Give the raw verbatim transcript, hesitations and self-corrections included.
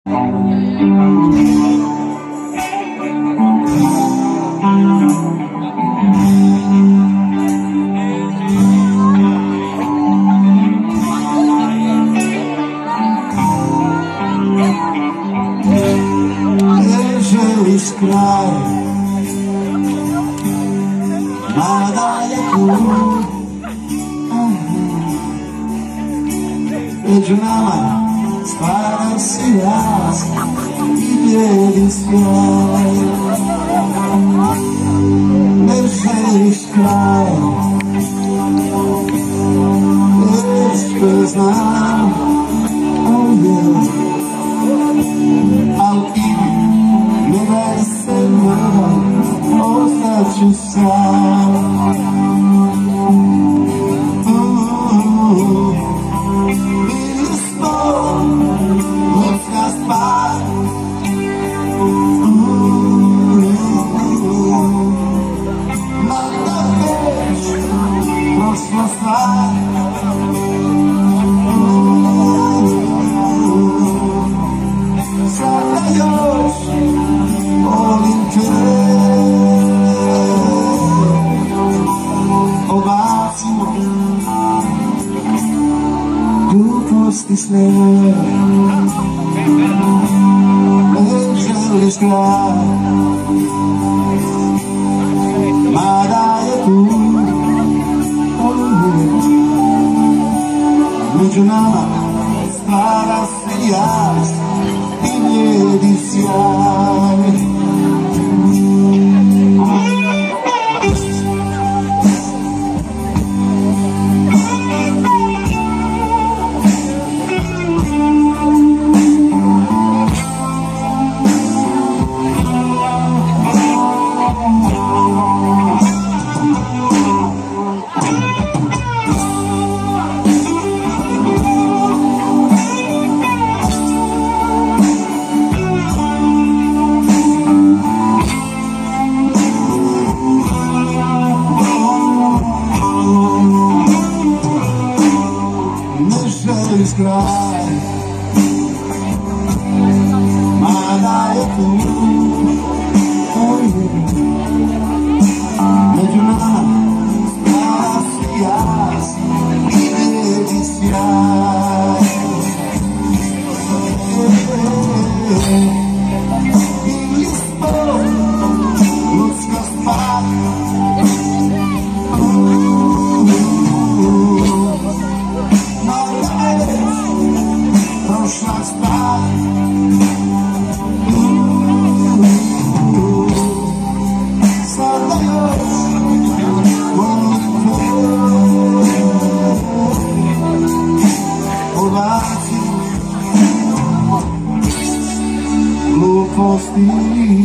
Leželiš kraj, mada je tu. Među nama stvara se jas i bijeli sjaj. Ne želiš kraj, već te znam, oh yeah. Al idi, ne daj se mrda, ostaću sam. Sada još volim te, obacimo gluposti sve. Ne želiš kraj, mada je tu. Među nama stvara se jas i blijedi sjaj. Želiš kraj, mada je tu. Među nama stvara se jas i bijeli sjaj. Ili spod ljudska stvar, prošla stvar. Sada još volim te, pobaci gluposti.